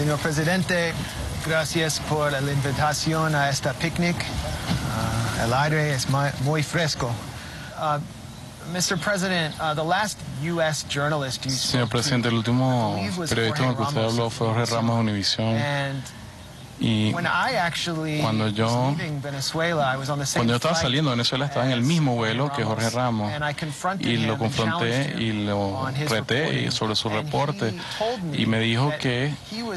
Señor presidente, gracias por la invitación a esta picnic. El aire es muy fresco. Mr. President, the last U.S. journalist you spoke Señor presidente, el último periodista con el que usted habló fue Jorge Ramos de Univisión. Y cuando yo estaba saliendo de Venezuela, estaba en el mismo vuelo que Jorge Ramos y lo confronté y lo reté sobre su reporte y me dijo que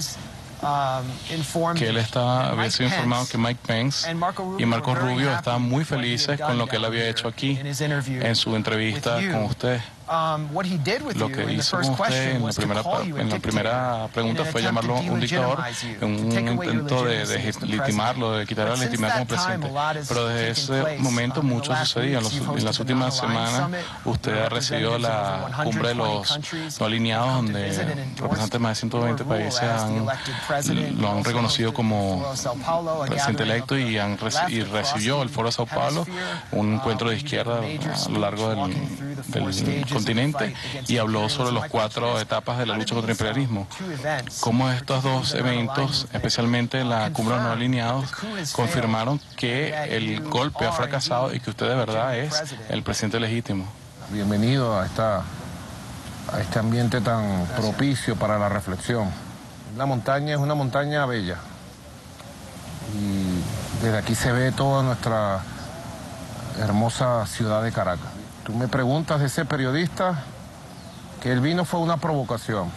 él había sido informado que Mike Pence y Marco Rubio estaban muy felices con lo que él había hecho aquí en su entrevista con usted. Lo que hizo con usted en la primera pregunta fue llamarlo un dictador, un intento de legitimarlo, de quitarle la legitimidad como presidente. Pero desde ese momento mucho sucedía. En las últimas semanas usted ha recibido la cumbre de los no alineados, donde representantes de más de 120 países lo han reconocido como presidente electo y recibió el Foro de Sao Paulo, un encuentro de izquierda a lo largo del continente, y habló sobre las 4 etapas de la lucha contra el imperialismo. Cómo estos dos eventos, especialmente la cumbre de los no alineados, confirmaron que el golpe ha fracasado y que usted de verdad es el presidente legítimo. Bienvenido a este ambiente tan propicio para la reflexión. La montaña es una montaña bella y desde aquí se ve toda nuestra hermosa ciudad de Caracas. Tú me preguntas de ese periodista, que él vino fue una provocación.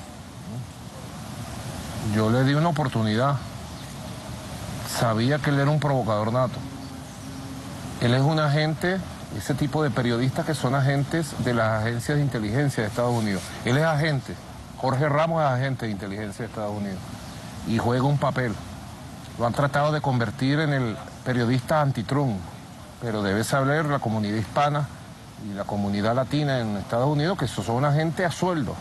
Yo le di una oportunidad. Sabía que él era un provocador nato. Él es un agente, ese tipo de periodistas que son agentes de las agencias de inteligencia de Estados Unidos. Él es agente. Jorge Ramos es agente de inteligencia de Estados Unidos. Y juega un papel. Lo han tratado de convertir en el periodista anti-Trump. Pero debe saber la comunidad hispana y la comunidad latina en Estados Unidos que son una gente a sueldo.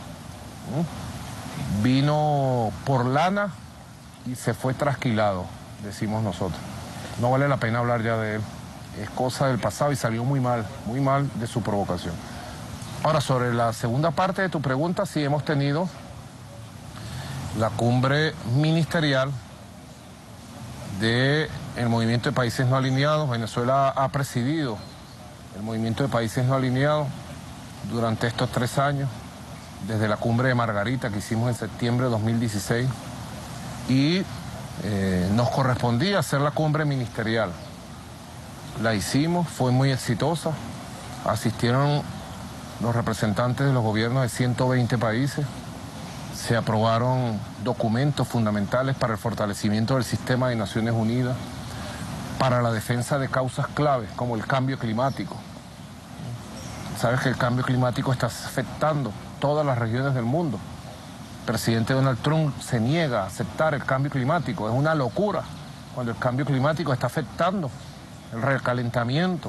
Vino por lana y se fue trasquilado, decimos nosotros. No vale la pena hablar ya de él. Es cosa del pasado y salió muy mal de su provocación. Ahora, sobre la segunda parte de tu pregunta, sí hemos tenido la cumbre ministerial del Movimiento de Países No Alineados. Venezuela ha presidido el Movimiento de Países No Alineados durante estos 3 años, desde la cumbre de Margarita que hicimos en septiembre de 2016, y nos correspondía hacer la cumbre ministerial. La hicimos, fue muy exitosa, asistieron los representantes de los gobiernos de 120 países, se aprobaron documentos fundamentales para el fortalecimiento del sistema de Naciones Unidas, para la defensa de causas claves como el cambio climático. Sabes que el cambio climático está afectando todas las regiones del mundo. El presidente Donald Trump se niega a aceptar el cambio climático. Es una locura cuando el cambio climático está afectando el recalentamiento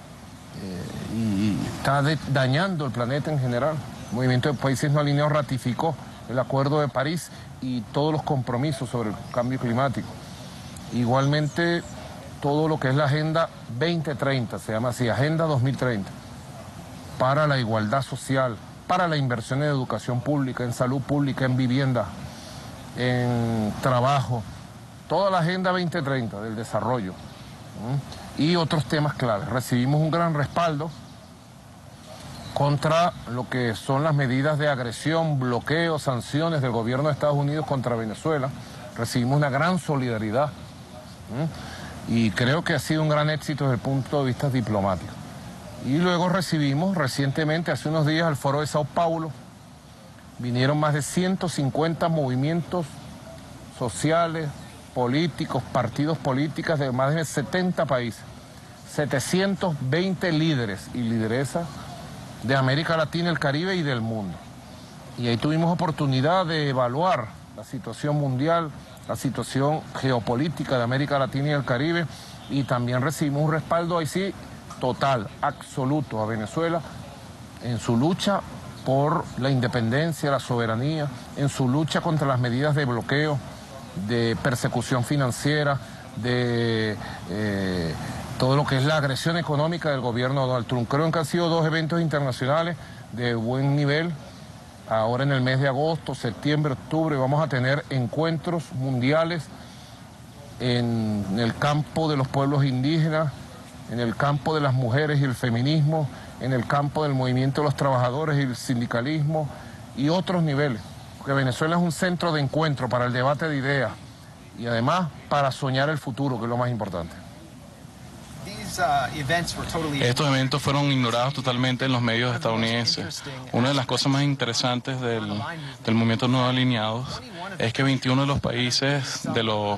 y está dañando el planeta en general. El Movimiento de Países No Alineados ratificó el Acuerdo de París y todos los compromisos sobre el cambio climático. Igualmente, todo lo que es la Agenda 2030, se llama así, Agenda 2030, para la igualdad social, para la inversión en educación pública, en salud pública, en vivienda, en trabajo, toda la Agenda 2030 del desarrollo y otros temas claves. Recibimos un gran respaldo contra lo que son las medidas de agresión, bloqueo, sanciones del gobierno de Estados Unidos contra Venezuela. Recibimos una gran solidaridad. Y creo que ha sido un gran éxito desde el punto de vista diplomático. Y luego recibimos recientemente, hace unos días, al Foro de Sao Paulo. Vinieron más de 150 movimientos sociales, políticos, partidos políticos de más de 70 países. 720 líderes y lideresas de América Latina, el Caribe y del mundo. Y ahí tuvimos oportunidad de evaluar la situación mundial, la situación geopolítica de América Latina y el Caribe, y también recibimos un respaldo ahí sí total, absoluto a Venezuela en su lucha por la independencia, la soberanía, en su lucha contra las medidas de bloqueo, de persecución financiera, de todo lo que es la agresión económica del gobierno de Donald Trump. Creo que han sido 2 eventos internacionales de buen nivel Ahora en el mes de agosto, septiembre, octubre vamos a tener encuentros mundiales en el campo de los pueblos indígenas, en el campo de las mujeres y el feminismo, en el campo del movimiento de los trabajadores y el sindicalismo y otros niveles. Porque Venezuela es un centro de encuentro para el debate de ideas y además para soñar el futuro, que es lo más importante. Estos eventos fueron ignorados totalmente en los medios estadounidenses. Una de las cosas más interesantes del movimiento Nuevos Alineados es que 21 de los países, de los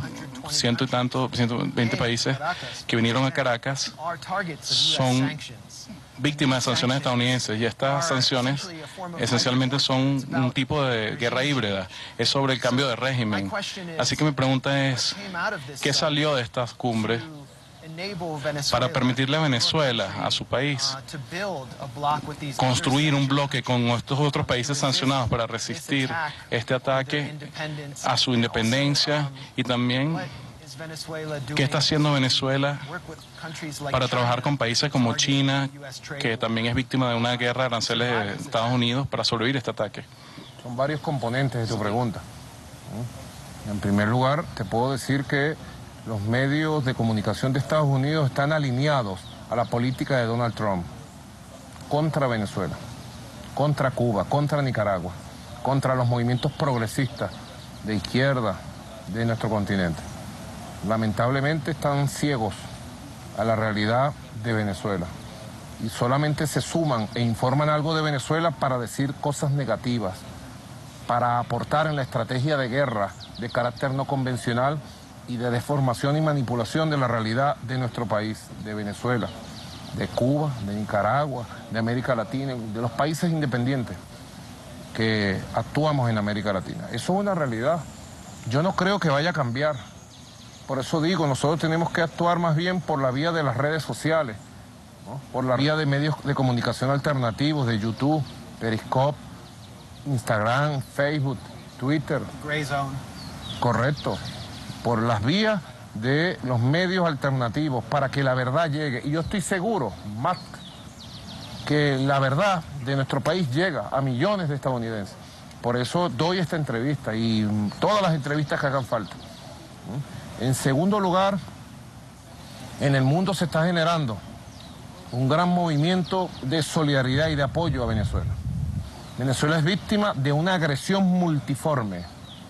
120 países que vinieron a Caracas, son víctimas de sanciones estadounidenses, y estas sanciones esencialmente son un tipo de guerra híbrida, es sobre el cambio de régimen. Así que mi pregunta es, ¿qué salió de estas cumbres para permitirle a Venezuela, a su país, construir un bloque con estos otros países sancionados para resistir este ataque a su independencia? Y también, ¿qué está haciendo Venezuela para trabajar con países como China, que también es víctima de una guerra de aranceles de Estados Unidos, para sobrevivir este ataque? Son varios componentes de tu pregunta. En primer lugar, te puedo decir que los medios de comunicación de Estados Unidos están alineados a la política de Donald Trump contra Venezuela, contra Cuba, contra Nicaragua, contra los movimientos progresistas de izquierda de nuestro continente. Lamentablemente están ciegos a la realidad de Venezuela y solamente se suman e informan algo de Venezuela para decir cosas negativas, para aportar en la estrategia de guerra de carácter no convencional y de deformación y manipulación de la realidad de nuestro país, de Venezuela, de Cuba, de Nicaragua, de América Latina, de los países independientes que actuamos en América Latina. Eso es una realidad. Yo no creo que vaya a cambiar. Por eso digo, nosotros tenemos que actuar más bien por la vía de las redes sociales, ¿no? Por la vía de medios de comunicación alternativos, de YouTube, Periscope, Instagram, Facebook, Twitter. Gray Zone. Correcto. Por las vías de los medios alternativos para que la verdad llegue. Y yo estoy seguro, más que la verdad de nuestro país llega a millones de estadounidenses. Por eso doy esta entrevista y todas las entrevistas que hagan falta. En segundo lugar, en el mundo se está generando un gran movimiento de solidaridad y de apoyo a Venezuela. Venezuela es víctima de una agresión multiforme,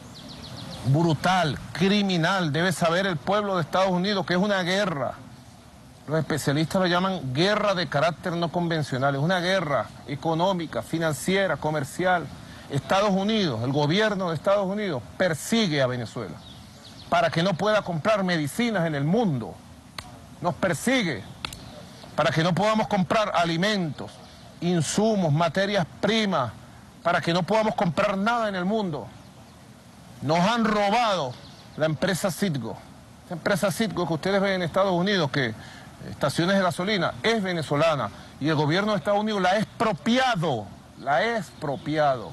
brutal, criminal. Debe saber el pueblo de Estados Unidos que es una guerra. Los especialistas lo llaman guerra de carácter no convencional. Es una guerra económica, financiera, comercial. Estados Unidos, el gobierno de Estados Unidos, persigue a Venezuela para que no pueda comprar medicinas en el mundo. Nos persigue para que no podamos comprar alimentos, insumos, materias primas, para que no podamos comprar nada en el mundo. Nos han robado la empresa Citgo. Esta empresa Citgo que ustedes ven en Estados Unidos, que estaciones de gasolina, es venezolana. Y el gobierno de Estados Unidos la ha expropiado. La ha expropiado.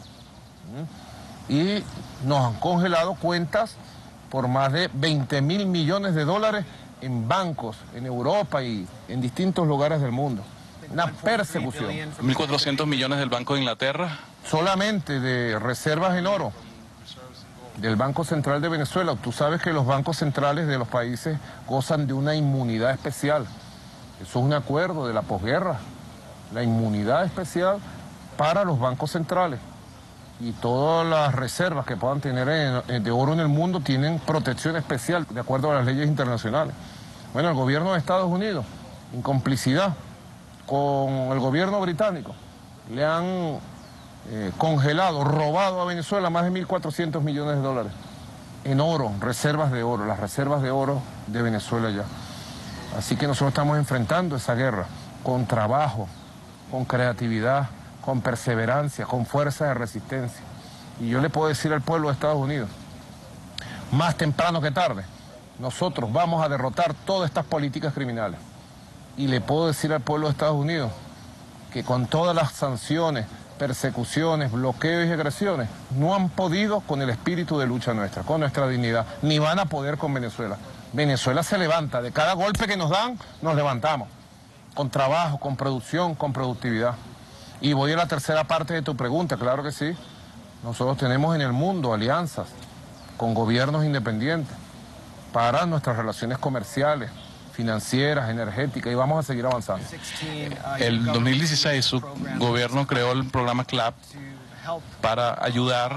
Y nos han congelado cuentas por más de 20.000 millones de dólares en bancos, en Europa y en distintos lugares del mundo. Una persecución. 1.400 millones del Banco de Inglaterra. Solamente de reservas en oro del Banco Central de Venezuela. Tú sabes que los bancos centrales de los países gozan de una inmunidad especial. Eso es un acuerdo de la posguerra. La inmunidad especial para los bancos centrales. Y todas las reservas que puedan tener de oro en el mundo tienen protección especial de acuerdo a las leyes internacionales. Bueno, el gobierno de Estados Unidos, en complicidad con el gobierno británico, le han congelado, robado a Venezuela más de 1.400 millones de dólares en oro, reservas de oro, las reservas de oro de Venezuela ya. Así que nosotros estamos enfrentando esa guerra con trabajo, con creatividad, con perseverancia, con fuerza de resistencia. Y yo le puedo decir al pueblo de Estados Unidos, más temprano que tarde, nosotros vamos a derrotar todas estas políticas criminales. Y le puedo decir al pueblo de Estados Unidos que con todas las sanciones, persecuciones, bloqueos y agresiones, no han podido con el espíritu de lucha nuestra, con nuestra dignidad, ni van a poder con Venezuela. Venezuela se levanta, de cada golpe que nos dan, nos levantamos, con trabajo, con producción, con productividad. Y voy a la tercera parte de tu pregunta, claro que sí. Nosotros tenemos en el mundo alianzas con gobiernos independientes para nuestras relaciones comerciales, financieras, energéticas, y vamos a seguir avanzando. El 2016 su gobierno creó el programa CLAP para ayudar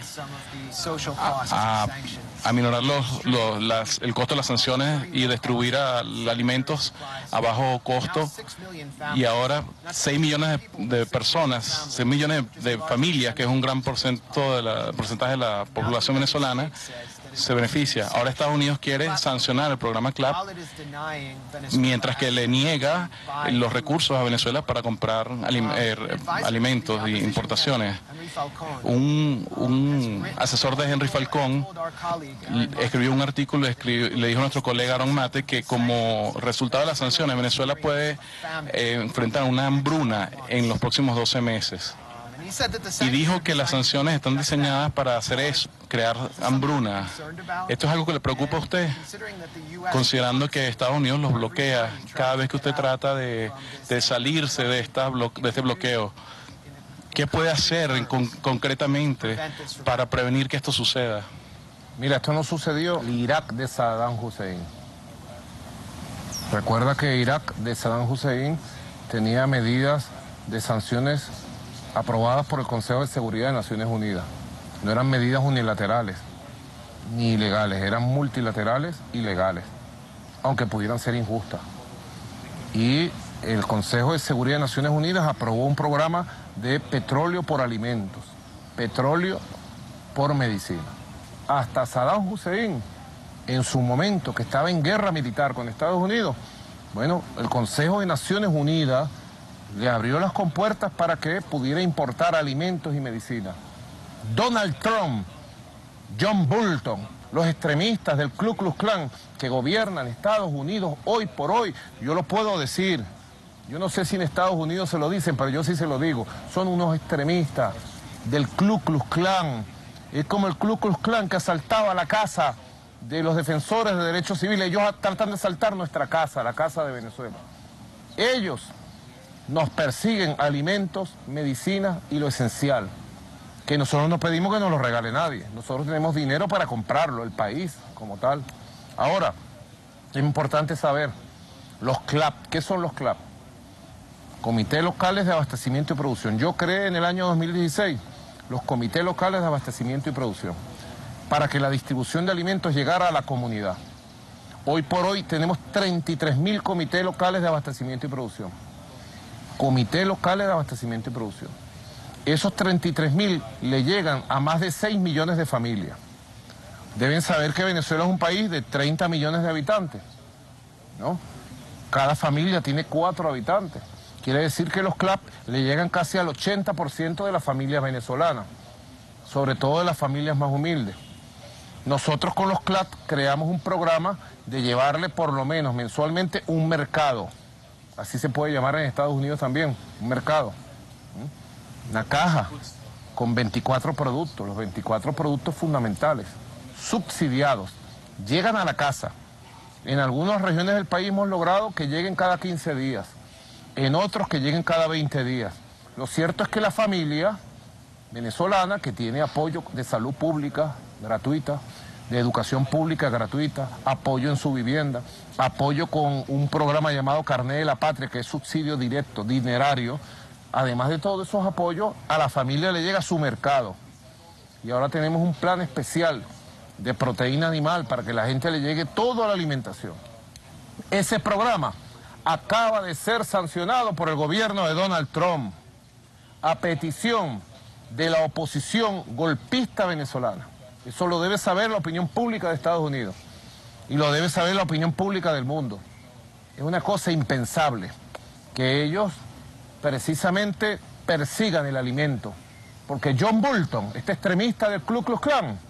a minorar el costo de las sanciones y distribuir alimentos a bajo costo. Y ahora 6 millones de personas, 6 millones de familias, que es un gran porcentaje de la población venezolana, se beneficia. Ahora Estados Unidos quiere sancionar el programa CLAP, mientras que le niega los recursos a Venezuela para comprar alimentos e importaciones. Un asesor de Henry Falcón escribió un artículo, le dijo a nuestro colega Aaron Mate que como resultado de las sanciones Venezuela puede enfrentar una hambruna en los próximos 12 meses. Y dijo que las sanciones están diseñadas para hacer eso, crear hambruna. ¿Esto es algo que le preocupa a usted? Considerando que Estados Unidos los bloquea cada vez que usted trata de salirse de este bloqueo. ¿Qué puede hacer concretamente para prevenir que esto suceda? Mira, esto no sucedió en Irak de Saddam Hussein. Recuerda que Irak de Saddam Hussein tenía medidas de sanciones aprobadas por el Consejo de Seguridad de Naciones Unidas. No eran medidas unilaterales ni ilegales, eran multilaterales y legales, aunque pudieran ser injustas. Y el Consejo de Seguridad de Naciones Unidas aprobó un programa de petróleo por alimentos, petróleo por medicina. Hasta Saddam Hussein, en su momento, que estaba en guerra militar con Estados Unidos, bueno, el Consejo de Naciones Unidas le abrió las compuertas para que pudiera importar alimentos y medicina. Donald Trump, John Bolton, los extremistas del Ku Klux Klan que gobiernan Estados Unidos hoy por hoy, yo lo puedo decir, yo no sé si en Estados Unidos se lo dicen, pero yo sí se lo digo, son unos extremistas del Ku Klux Klan. Es como el Ku Klux Klan que asaltaba la casa de los defensores de derechos civiles. Ellos tratan de asaltar nuestra casa, la casa de Venezuela. Ellos nos persiguen alimentos, medicinas y lo esencial, que nosotros no pedimos que nos lo regale nadie. Nosotros tenemos dinero para comprarlo, el país como tal. Ahora, es importante saber, los CLAP, ¿qué son los CLAP? Comités Locales de Abastecimiento y Producción. Yo creé en el año 2016 los Comités Locales de Abastecimiento y Producción para que la distribución de alimentos llegara a la comunidad. Hoy por hoy tenemos 33.000 comités locales de abastecimiento y producción. Comités locales de abastecimiento y producción. Esos 33.000 le llegan a más de 6 millones de familias. Deben saber que Venezuela es un país de 30 millones de habitantes, ¿no? Cada familia tiene 4 habitantes. Quiere decir que los CLAP le llegan casi al 80% de las familias venezolanas, sobre todo de las familias más humildes. Nosotros con los CLAP creamos un programa de llevarle por lo menos mensualmente un mercado. Así se puede llamar en Estados Unidos también, un mercado. Una caja con 24 productos, los 24 productos fundamentales, subsidiados, llegan a la casa. En algunas regiones del país hemos logrado que lleguen cada 15 días, en otros que lleguen cada 20 días. Lo cierto es que la familia venezolana, que tiene apoyo de salud pública gratuita, de educación pública gratuita, apoyo en su vivienda, apoyo con un programa llamado Carné de la Patria, que es subsidio directo, dinerario. Además de todos esos apoyos, a la familia le llega su mercado. Y ahora tenemos un plan especial de proteína animal para que la gente le llegue toda la alimentación. Ese programa acaba de ser sancionado por el gobierno de Donald Trump a petición de la oposición golpista venezolana. Eso lo debe saber la opinión pública de Estados Unidos y lo debe saber la opinión pública del mundo. Es una cosa impensable que ellos precisamente persigan el alimento, porque John Bolton, este extremista del Ku Klux Klan,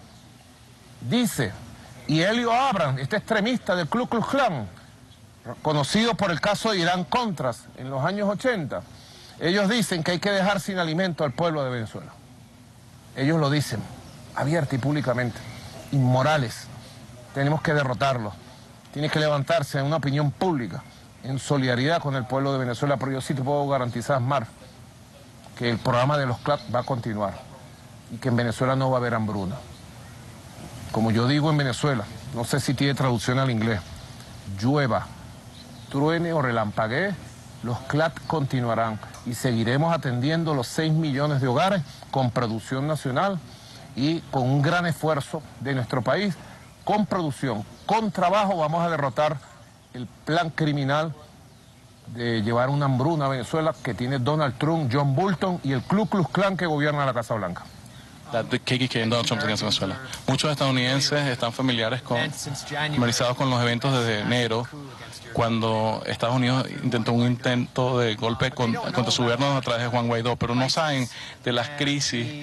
dice, y Helio Abrams, este extremista del Ku Klux Klan, conocido por el caso de Irán-Contras en los años 80, ellos dicen que hay que dejar sin alimento al pueblo de Venezuela. Ellos lo dicen abierta y públicamente, inmorales. Tenemos que derrotarlos. Tiene que levantarse en una opinión pública, en solidaridad con el pueblo de Venezuela, pero yo sí te puedo garantizar, Mar, que el programa de los CLAP va a continuar. y que en Venezuela no va a haber hambruna. Como yo digo en Venezuela, no sé si tiene traducción al inglés, llueva, truene o relampaguee, los CLAT continuarán y seguiremos atendiendo los 6 millones de hogares con producción nacional y con un gran esfuerzo de nuestro país, con producción, con trabajo vamos a derrotar el plan criminal de llevar una hambruna a Venezuela que tiene Donald Trump, John Bolton y el Ku Klux Klan que gobierna la Casa Blanca. KKK y Donald Trump tenían en Venezuela. Muchos estadounidenses están familiarizados con los eventos desde enero, cuando Estados Unidos intentó un intento de golpe contra su gobierno a través de Juan Guaidó, pero no saben de las crisis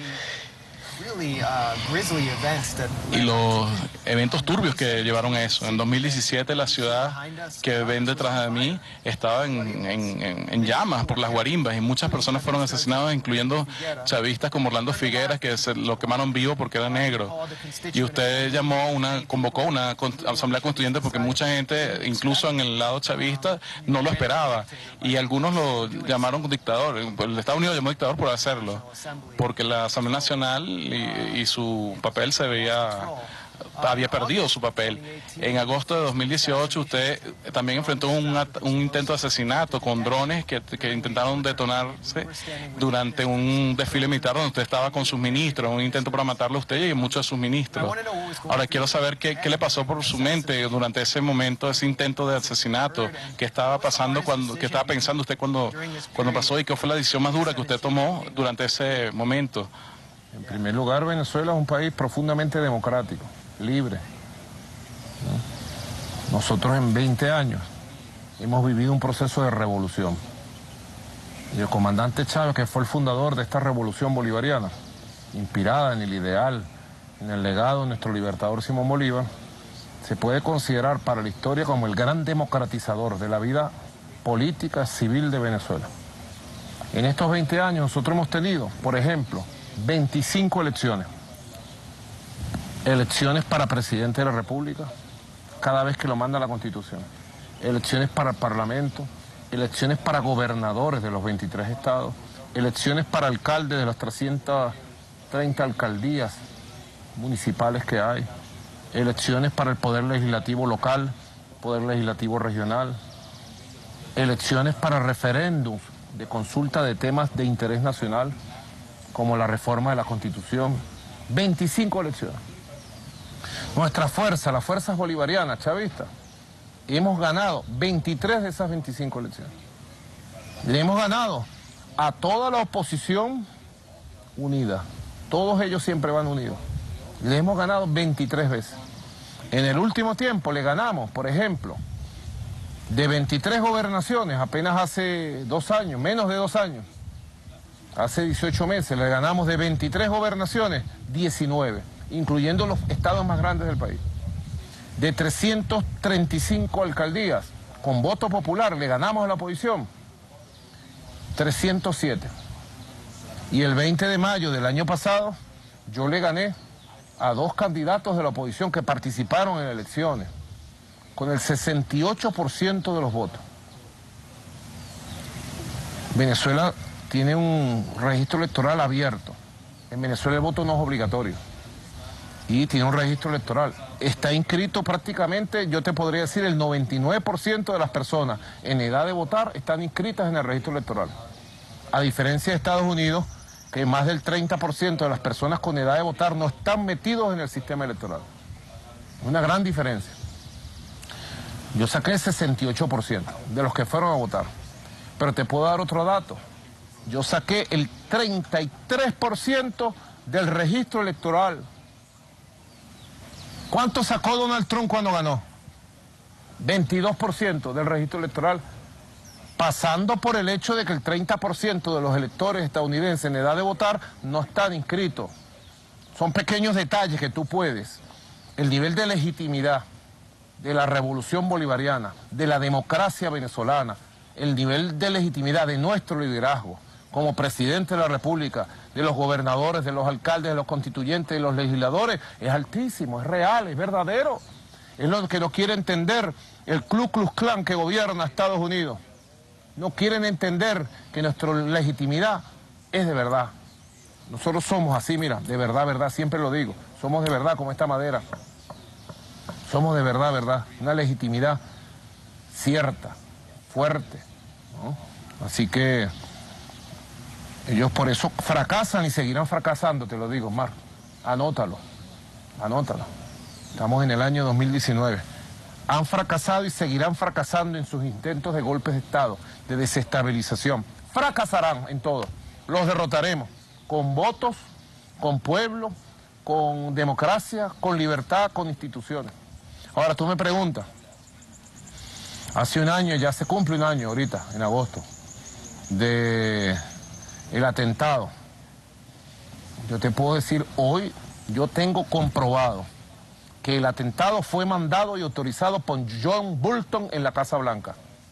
y los eventos turbios que llevaron a eso. En 2017 la ciudad que ven detrás de mí estaba en llamas por las guarimbas y muchas personas fueron asesinadas, incluyendo chavistas como Orlando Figueras, que lo quemaron vivo porque era negro. Y usted convocó una asamblea constituyente porque mucha gente, incluso en el lado chavista, no lo esperaba. Y algunos lo llamaron dictador. El Estados Unidos lo llamó dictador por hacerlo, porque la Asamblea Nacional y su papel había perdido su papel. En agosto de 2018 usted también enfrentó un intento de asesinato con drones que intentaron detonarse durante un desfile militar donde usted estaba con sus ministros, un intento para matarlo a usted y a muchos de sus ministros. Ahora quiero saber qué le pasó por su mente durante ese momento, ese intento de asesinato, qué estaba pasando, qué estaba pensando usted cuando pasó y qué fue la decisión más dura que usted tomó durante ese momento. En primer lugar, Venezuela es un país profundamente democrático, libre. Nosotros en 20 años hemos vivido un proceso de revolución. Y el comandante Chávez, que fue el fundador de esta revolución bolivariana, inspirada en el ideal, en el legado de nuestro libertador Simón Bolívar, se puede considerar para la historia como el gran democratizador de la vida política civil de Venezuela. En estos 20 años nosotros hemos tenido, por ejemplo, 25 elecciones. Elecciones para presidente de la República, cada vez que lo manda la Constitución. Elecciones para el Parlamento, elecciones para gobernadores de los 23 estados, elecciones para alcaldes de las 330 alcaldías municipales que hay, elecciones para el Poder Legislativo local, Poder Legislativo regional, elecciones para referéndums de consulta de temas de interés nacional, como la reforma de la Constitución, 25 elecciones. Nuestra fuerza, las fuerzas bolivarianas, chavistas, hemos ganado 23 de esas 25 elecciones. Le hemos ganado a toda la oposición unida. Todos ellos siempre van unidos. Le hemos ganado 23 veces. En el último tiempo le ganamos, por ejemplo, de 23 gobernaciones, apenas hace 2 años, menos de 2 años, hace 18 meses, le ganamos de 23 gobernaciones, 19, incluyendo los estados más grandes del país. De 335 alcaldías, con voto popular, le ganamos a la oposición, 307. Y el 20 de mayo del año pasado, yo le gané a 2 candidatos de la oposición que participaron en elecciones, con el 68% de los votos. Venezuela tiene un registro electoral abierto. En Venezuela el voto no es obligatorio. Y tiene un registro electoral. Está inscrito prácticamente, yo te podría decir, el 99% de las personas en edad de votar están inscritas en el registro electoral. A diferencia de Estados Unidos, que más del 30% de las personas con edad de votar no están metidos en el sistema electoral. Una gran diferencia. Yo saqué el 68% de los que fueron a votar. Pero te puedo dar otro dato. Yo saqué el 33% del registro electoral. ¿Cuánto sacó Donald Trump cuando ganó? 22% del registro electoral, pasando por el hecho de que el 30% de los electores estadounidenses en edad de votar no están inscritos. Son pequeños detalles que tú puedes. El nivel de legitimidad de la revolución bolivariana, de la democracia venezolana, el nivel de legitimidad de nuestro liderazgo como presidente de la República, de los gobernadores, de los alcaldes, de los constituyentes, de los legisladores, es altísimo, es real, es verdadero. Es lo que no quiere entender el Ku Klux Klan que gobierna Estados Unidos. No quieren entender que nuestra legitimidad es de verdad. Nosotros somos así, mira, de verdad, siempre lo digo. Somos de verdad como esta madera. Somos de verdad, una legitimidad cierta, fuerte, ¿no? Así que ellos por eso fracasan y seguirán fracasando, te lo digo, Mar. Anótalo. Estamos en el año 2019. Han fracasado y seguirán fracasando en sus intentos de golpes de Estado, de desestabilización. Fracasarán en todo. Los derrotaremos con votos, con pueblo, con democracia, con libertad, con instituciones. Ahora tú me preguntas, hace un año, ya se cumple un año ahorita, en agosto, de el atentado. Yo te puedo decir hoy, yo tengo comprobado que el atentado fue mandado y autorizado por John Bolton en la Casa Blanca.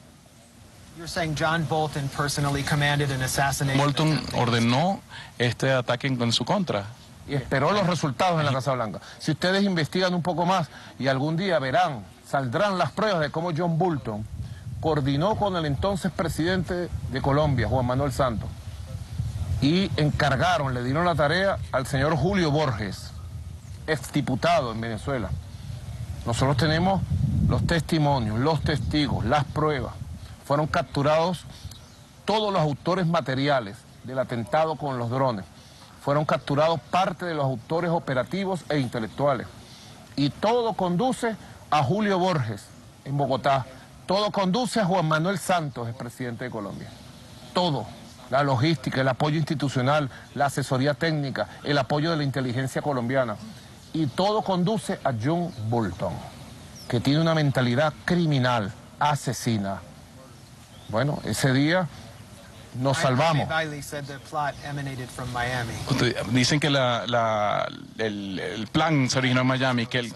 Bolton ordenó este ataque en su contra. Y esperó los resultados en la Casa Blanca. Si ustedes investigan un poco más y algún día verán, saldrán las pruebas de cómo John Bolton coordinó con el entonces presidente de Colombia, Juan Manuel Santos, y le dieron la tarea al señor Julio Borges, exdiputado en Venezuela. Nosotros tenemos los testimonios, los testigos, las pruebas. Fueron capturados todos los autores materiales del atentado con los drones. Fueron capturados parte de los autores operativos e intelectuales. Y todo conduce a Julio Borges en Bogotá. Todo conduce a Juan Manuel Santos, el presidente de Colombia. Todo. La logística, el apoyo institucional, la asesoría técnica, el apoyo de la inteligencia colombiana. Y todo conduce a John Bolton, que tiene una mentalidad criminal, asesina. Bueno, ese día nos salvamos. Dicen que el plan se originó en Miami, que él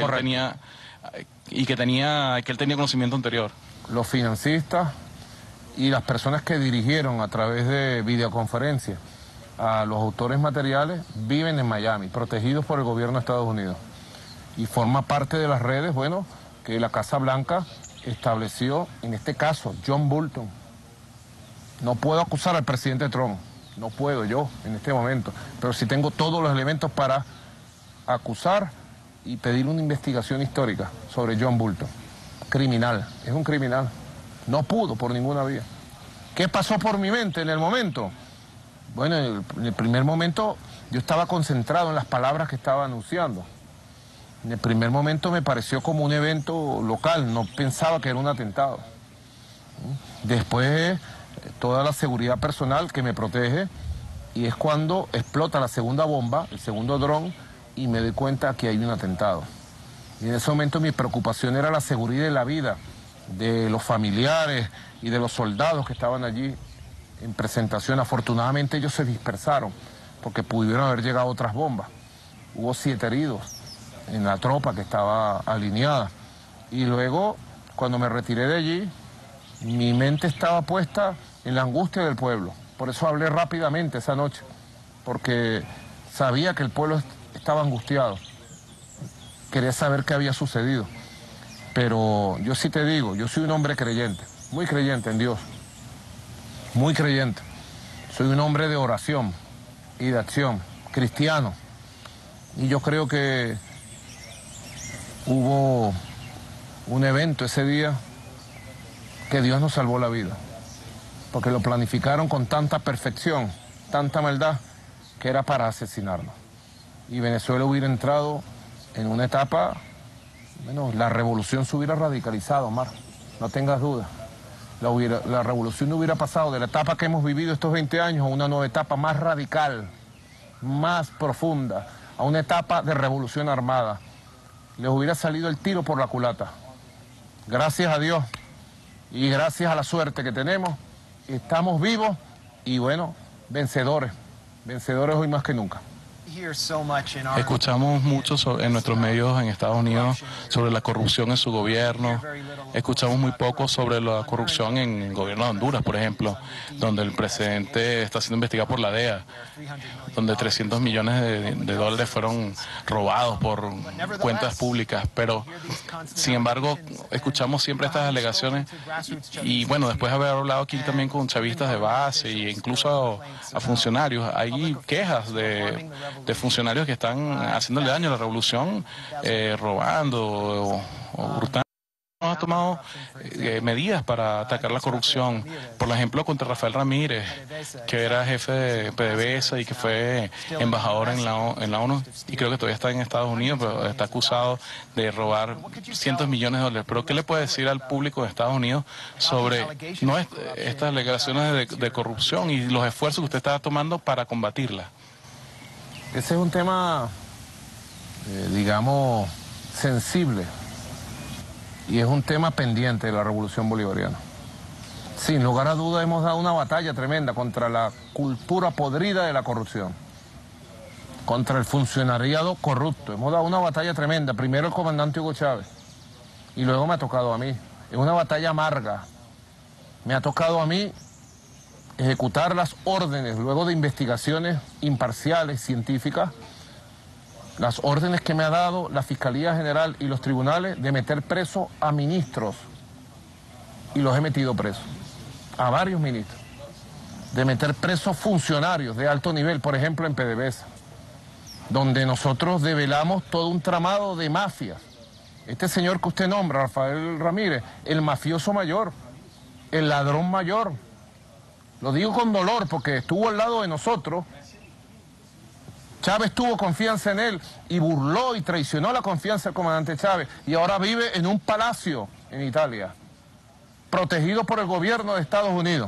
tenía conocimiento anterior. Los financistas y las personas que dirigieron a través de videoconferencia a los autores materiales viven en Miami, protegidos por el gobierno de Estados Unidos. Y forma parte de las redes, bueno, que la Casa Blanca estableció, en este caso, John Bolton. No puedo acusar al presidente Trump, no puedo yo en este momento, pero sí tengo todos los elementos para acusar y pedir una investigación histórica sobre John Bolton. Criminal, es un criminal. No pudo por ninguna vía. ¿Qué pasó por mi mente en el momento? Bueno, en el primer momento yo estaba concentrado en las palabras que estaba anunciando. En el primer momento me pareció como un evento local, no pensaba que era un atentado. Después, toda la seguridad personal que me protege, y es cuando explota la segunda bomba, el segundo dron, y me doy cuenta que hay un atentado. Y en ese momento mi preocupación era la seguridad y la vida de los familiares y de los soldados que estaban allí en presentación. Afortunadamente ellos se dispersaron, porque pudieron haber llegado otras bombas. Hubo 7 heridos en la tropa que estaba alineada. Y luego, cuando me retiré de allí, mi mente estaba puesta en la angustia del pueblo. Por eso hablé rápidamente esa noche, porque sabía que el pueblo estaba angustiado. Quería saber qué había sucedido. Pero yo sí te digo, yo soy un hombre creyente, muy creyente en Dios, muy creyente. Soy un hombre de oración y de acción, cristiano. Y yo creo que hubo un evento ese día que Dios nos salvó la vida, porque lo planificaron con tanta perfección, tanta maldad, que era para asesinarnos. Y Venezuela hubiera entrado en una etapa, bueno, la revolución se hubiera radicalizado, Omar, no tengas duda. La revolución no hubiera pasado de la etapa que hemos vivido estos 20 años a una nueva etapa más radical, más profunda, a una etapa de revolución armada. Les hubiera salido el tiro por la culata. Gracias a Dios y gracias a la suerte que tenemos, estamos vivos y bueno, vencedores hoy más que nunca. Escuchamos mucho en nuestros medios en Estados Unidos sobre la corrupción en su gobierno. Escuchamos muy poco sobre la corrupción en el gobierno de Honduras, por ejemplo, donde el presidente está siendo investigado por la DEA, donde 300 millones de dólares fueron robados por cuentas públicas. Pero, sin embargo, escuchamos siempre estas alegaciones y, bueno, después de haber hablado aquí también con chavistas de base e incluso a funcionarios, hay quejas de funcionarios que están haciéndole daño a la revolución, robando o hurtando. Ha tomado medidas para atacar la corrupción, por ejemplo contra Rafael Ramírez, que era jefe de PDVSA y que fue embajador en la ONU y creo que todavía está en Estados Unidos, pero está acusado de robar cientos de millones de dólares. Pero ¿qué le puede decir al público de Estados Unidos sobre estas alegaciones de corrupción y los esfuerzos que usted está tomando para combatirla? Ese es un tema, digamos, sensible. Y es un tema pendiente de la revolución bolivariana. Sin lugar a dudas hemos dado una batalla tremenda contra la cultura podrida de la corrupción, contra el funcionariado corrupto. Hemos dado una batalla tremenda, primero el comandante Hugo Chávez y luego me ha tocado a mí. Es una batalla amarga. Me ha tocado a mí ejecutar las órdenes luego de investigaciones imparciales, científicas, las órdenes que me ha dado la Fiscalía General y los tribunales de meter preso a ministros, y los he metido presos, a varios ministros, de meter presos funcionarios de alto nivel, por ejemplo en PDVSA, donde nosotros develamos todo un tramado de mafias. Este señor que usted nombra, Rafael Ramírez, el mafioso mayor, el ladrón mayor, lo digo con dolor porque estuvo al lado de nosotros. Chávez tuvo confianza en él y burló y traicionó la confianza del comandante Chávez y ahora vive en un palacio en Italia, protegido por el gobierno de Estados Unidos.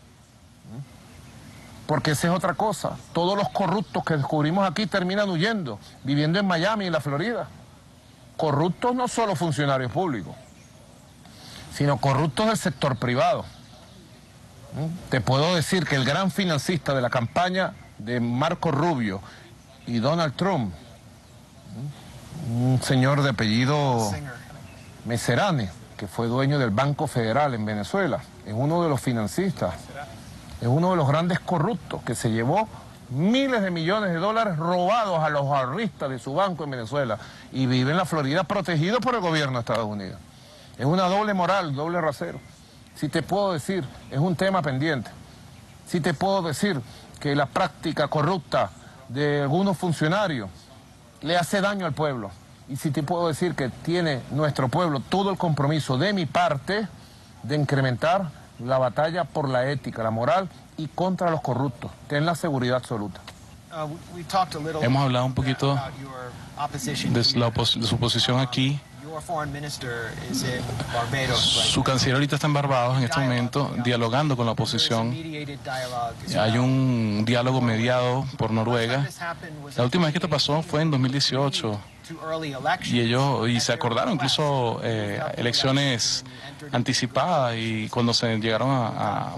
Porque esa es otra cosa. Todos los corruptos que descubrimos aquí terminan huyendo, viviendo en Miami y en la Florida. Corruptos no solo funcionarios públicos, sino corruptos del sector privado. Te puedo decir que el gran financista de la campaña de Marco Rubio y Donald Trump, un señor de apellido Meserane, que fue dueño del Banco Federal en Venezuela, es uno de los financistas, es uno de los grandes corruptos que se llevó miles de millones de dólares robados a los ahorristas de su banco en Venezuela y vive en la Florida protegido por el gobierno de Estados Unidos. Es una doble moral, doble rasero. Sí te puedo decir, es un tema pendiente. Sí te puedo decir que la práctica corrupta de algunos funcionarios le hace daño al pueblo. Y sí te puedo decir que tiene nuestro pueblo todo el compromiso de mi parte de incrementar la batalla por la ética, la moral y contra los corruptos. Ten la seguridad absoluta. Hemos hablado un poquito de su posición aquí. Su canciller ahorita está en Barbados en este momento dialogando con la oposición. Hay un diálogo mediado por Noruega. La última vez que esto pasó fue en 2018 y se acordaron incluso elecciones anticipadas y cuando se llegaron a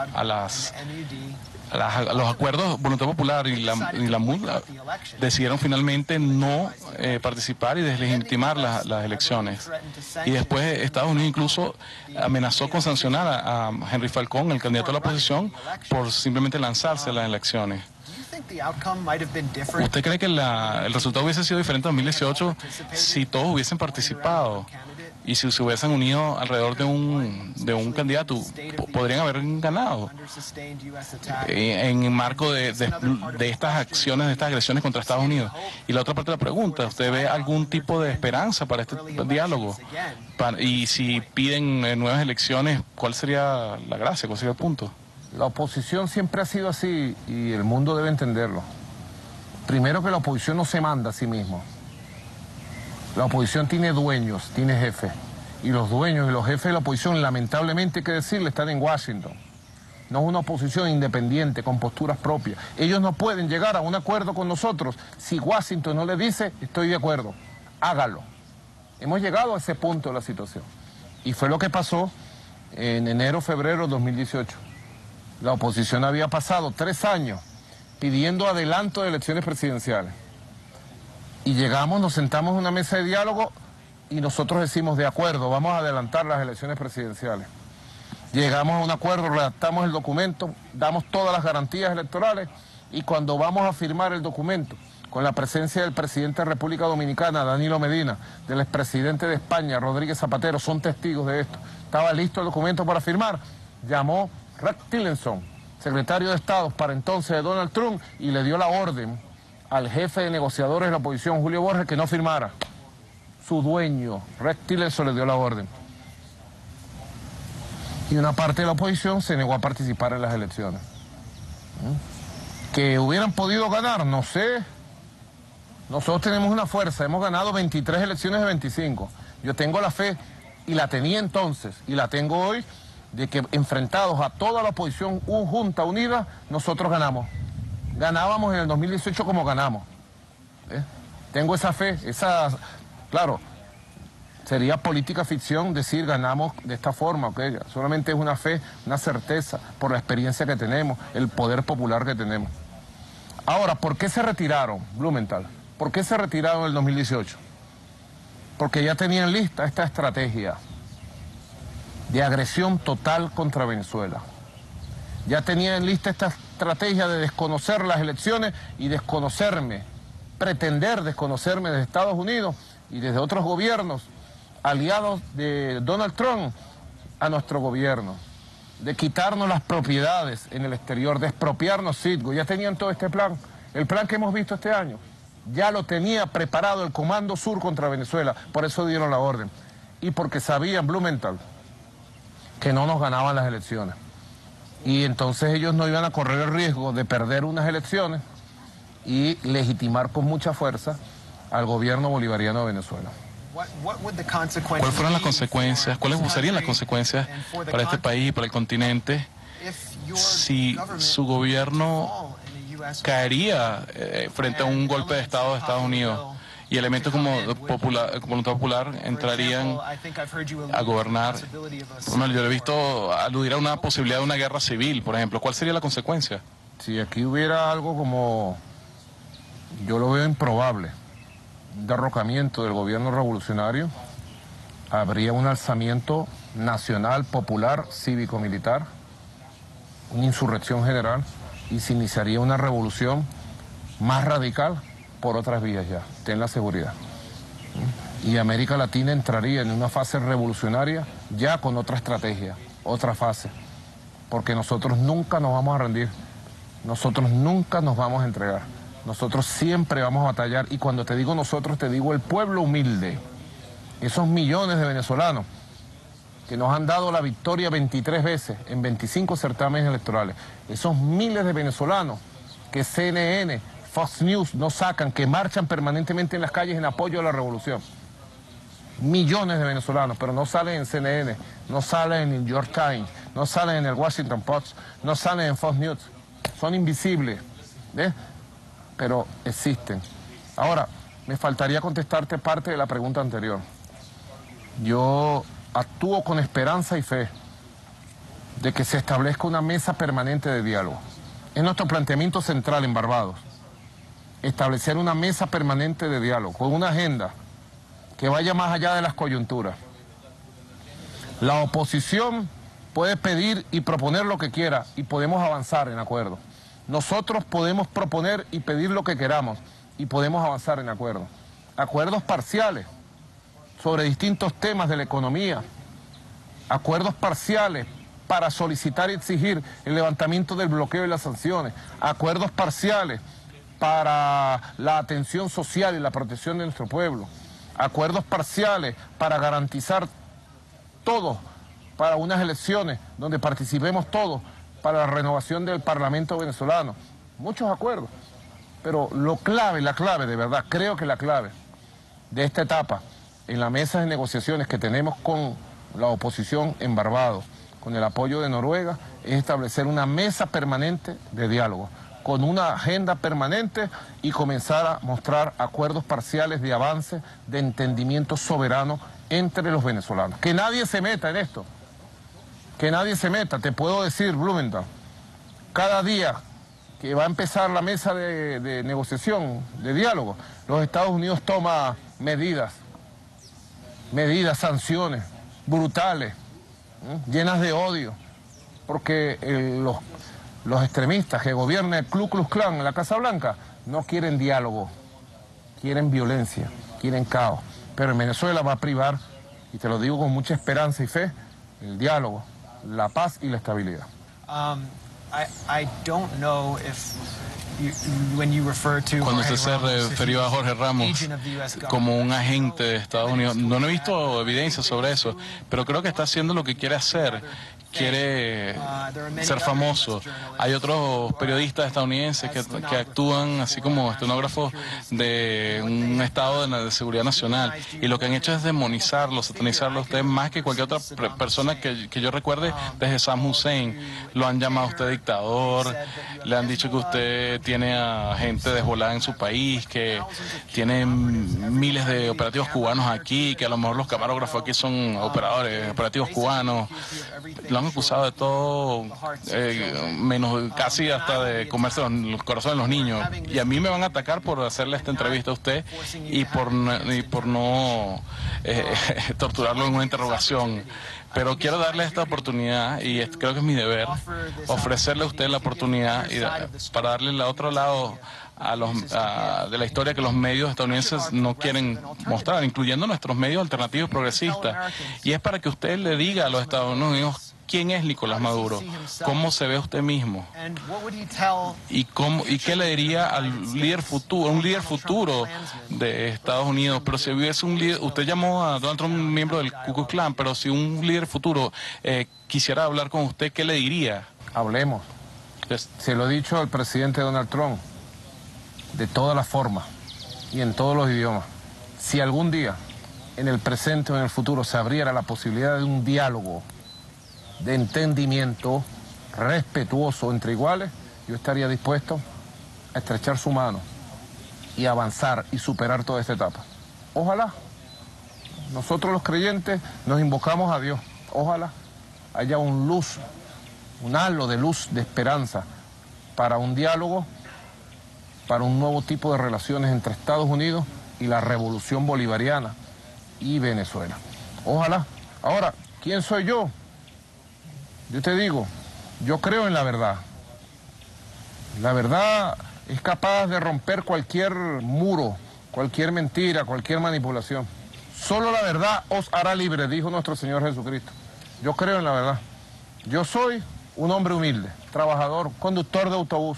los acuerdos Voluntad Popular y la MUD decidieron finalmente no participar y deslegitimar las elecciones. Y después Estados Unidos incluso amenazó con sancionar a Henry Falcón, el candidato a la oposición, por simplemente lanzarse a las elecciones. ¿Usted cree que el resultado hubiese sido diferente en 2018 si todos hubiesen participado? Y si se hubiesen unido alrededor de un candidato, podrían haber ganado. En el marco de estas acciones, de estas agresiones contra Estados Unidos. Y la otra parte de la pregunta, ¿usted ve algún tipo de esperanza para este diálogo? Y si piden nuevas elecciones, ¿cuál sería la gracia? ¿Cuál sería el punto? La oposición siempre ha sido así y el mundo debe entenderlo. Primero que la oposición no se manda a sí mismo. La oposición tiene dueños, tiene jefes. Y los dueños y los jefes de la oposición, lamentablemente hay que decirle, están en Washington. No es una oposición independiente, con posturas propias. Ellos no pueden llegar a un acuerdo con nosotros si Washington no les dice, estoy de acuerdo, hágalo. Hemos llegado a ese punto de la situación. Y fue lo que pasó en enero, febrero de 2018. La oposición había pasado 3 años pidiendo adelanto de elecciones presidenciales. Y llegamos, nos sentamos en una mesa de diálogo y nosotros decimos, de acuerdo, vamos a adelantar las elecciones presidenciales. Llegamos a un acuerdo, redactamos el documento, damos todas las garantías electorales y cuando vamos a firmar el documento, con la presencia del presidente de República Dominicana, Danilo Medina, del expresidente de España, Rodríguez Zapatero, son testigos de esto. Estaba listo el documento para firmar, llamó Rex Tillerson, secretario de Estado para entonces de Donald Trump, y le dio la orden al jefe de negociadores de la oposición, Julio Borges, que no firmara. Su dueño, Rex Tillerson, le dio la orden. Y una parte de la oposición se negó a participar en las elecciones. ¿Que hubieran podido ganar? No sé. Nosotros tenemos una fuerza, hemos ganado 23 elecciones de 25. Yo tengo la fe, y la tenía entonces, y la tengo hoy, de que enfrentados a toda la oposición junta, unida, nosotros ganamos. Ganábamos en el 2018 como ganamos. Tengo esa fe, claro, sería política ficción decir ganamos de esta forma, ¿okay? Solamente es una fe, una certeza por la experiencia que tenemos, el poder popular que tenemos. Ahora, ¿por qué se retiraron, Blumenthal? ¿Por qué se retiraron en el 2018? Porque ya tenían lista esta estrategia de agresión total contra Venezuela. Ya tenían lista esta estrategia de desconocer las elecciones y pretender desconocerme de Estados Unidos y desde otros gobiernos aliados de Donald Trump a nuestro gobierno, de quitarnos las propiedades en el exterior, de expropiarnos Citgo. Ya tenían todo este plan, el plan que hemos visto este año, ya lo tenía preparado el Comando Sur contra Venezuela, por eso dieron la orden. Y porque sabían, Blumenthal, que no nos ganaban las elecciones. Y entonces ellos no iban a correr el riesgo de perder unas elecciones y legitimar con mucha fuerza al gobierno bolivariano de Venezuela. ¿Cuáles fueron las consecuencias, cuáles serían las consecuencias para este país y para el continente si su gobierno caería frente a un golpe de Estado de Estados Unidos y elementos como Voluntad Popular entrarían a gobernar? Bueno, yo he visto aludir a una posibilidad de una guerra civil, por ejemplo. ¿Cuál sería la consecuencia? Si aquí hubiera algo como, yo lo veo improbable, un derrocamiento del gobierno revolucionario, habría un alzamiento nacional, popular, cívico-militar, una insurrección general, y se iniciaría una revolución más radical por otras vías ya, ten la seguridad. Y América Latina entraría en una fase revolucionaria ya con otra estrategia, otra fase, porque nosotros nunca nos vamos a rendir, nosotros nunca nos vamos a entregar. Nosotros siempre vamos a batallar, y cuando te digo nosotros, te digo el pueblo humilde, esos millones de venezolanos que nos han dado la victoria 23 veces en 25 certámenes electorales, esos miles de venezolanos que CNN, Fox News no sacan, que marchan permanentemente en las calles en apoyo a la revolución. Millones de venezolanos, pero no salen en CNN, no salen en el New York Times, no salen en el Washington Post, no salen en Fox News, son invisibles, ¿ves? Pero existen. Ahora, me faltaría contestarte parte de la pregunta anterior. Yo actúo con esperanza y fe de que se establezca una mesa permanente de diálogo. Es nuestro planteamiento central en Barbados, establecer una mesa permanente de diálogo con una agenda que vaya más allá de las coyunturas. La oposición puede pedir y proponer lo que quiera y podemos avanzar en acuerdo. Nosotros podemos proponer y pedir lo que queramos y podemos avanzar en acuerdo. Acuerdos parciales sobre distintos temas de la economía, acuerdos parciales para solicitar y exigir el levantamiento del bloqueo y las sanciones, acuerdos parciales para la atención social y la protección de nuestro pueblo, acuerdos parciales para garantizar todo para unas elecciones donde participemos todos, para la renovación del Parlamento venezolano. Muchos acuerdos, pero la clave, de verdad, creo que la clave de esta etapa en la mesa de negociaciones que tenemos con la oposición en Barbados, con el apoyo de Noruega, es establecer una mesa permanente de diálogo, con una agenda permanente y comenzar a mostrar acuerdos parciales de avance, de entendimiento soberano entre los venezolanos. Que nadie se meta en esto. Que nadie se meta, te puedo decir, Blumenthal, cada día que va a empezar la mesa de negociación, de diálogo, los Estados Unidos toma medidas, sanciones brutales, llenas de odio, porque los extremistas que gobiernan el Ku Klux Klan en la Casa Blanca no quieren diálogo, quieren violencia, quieren caos. Pero en Venezuela va a privar, y te lo digo con mucha esperanza y fe, el diálogo, la paz y la estabilidad. I don't know if Cuando usted se refirió a Jorge Ramos como un agente de Estados Unidos, no he visto evidencia sobre eso, pero creo que está haciendo lo que quiere hacer. Quiere ser famoso. Hay otros periodistas estadounidenses que actúan así como estenógrafos de un estado de seguridad nacional, y lo que han hecho es demonizarlo, satanizarlo a usted más que cualquier otra persona que yo recuerde, desde Saddam Hussein. Lo han llamado a usted dictador, le han dicho que usted tiene a gente desvolada en su país, que tiene miles de operativos cubanos aquí, que a lo mejor los camarógrafos aquí son operativos cubanos. Lo han acusado de todo, menos casi hasta de comerse los corazones de los niños. Y a mí me van a atacar por hacerle esta entrevista a usted y por no torturarlo en una interrogación. Pero quiero darle esta oportunidad, y creo que es mi deber, ofrecerle a usted la oportunidad para darle el otro lado de la historia que los medios estadounidenses no quieren mostrar, incluyendo nuestros medios alternativos progresistas. Y es para que usted le diga a los Estados Unidos quién es Nicolás Maduro, cómo se ve usted mismo, y qué le diría al líder futuro, un líder futuro de Estados Unidos. Pero si hubiese un líder, usted llamó a Donald Trump miembro del Ku Klux Klan, pero si un líder futuro quisiera hablar con usted, ¿qué le diría? Hablemos. Se lo he dicho al presidente Donald Trump, de todas las formas y en todos los idiomas. Si algún día, en el presente o en el futuro, se abriera la posibilidad de un diálogo de entendimiento respetuoso entre iguales, yo estaría dispuesto a estrechar su mano y avanzar y superar toda esta etapa. Ojalá. Nosotros los creyentes nos invocamos a Dios. Ojalá haya un halo de luz, de esperanza para un diálogo, para un nuevo tipo de relaciones entre Estados Unidos y la revolución bolivariana y Venezuela. Ojalá. Ahora, ¿quién soy yo? Yo te digo, yo creo en la verdad. La verdad es capaz de romper cualquier muro, cualquier mentira, cualquier manipulación. Solo la verdad os hará libre, dijo nuestro Señor Jesucristo. Yo creo en la verdad. Yo soy un hombre humilde, trabajador, conductor de autobús,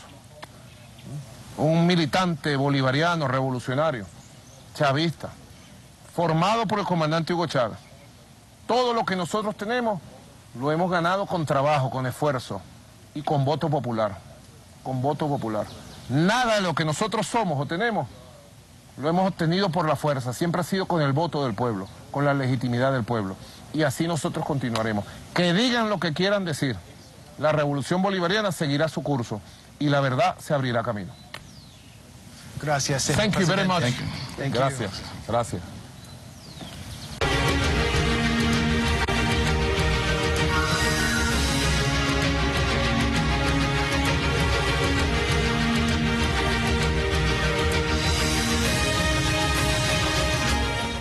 un militante bolivariano, revolucionario, chavista, formado por el comandante Hugo Chávez. Todo lo que nosotros tenemos lo hemos ganado con trabajo, con esfuerzo y con voto popular. Con voto popular. Nada de lo que nosotros somos o tenemos lo hemos obtenido por la fuerza. Siempre ha sido con el voto del pueblo, con la legitimidad del pueblo. Y así nosotros continuaremos. Que digan lo que quieran decir. La revolución bolivariana seguirá su curso y la verdad se abrirá camino. Gracias. Thank you very much. Thank you. Gracias. Gracias.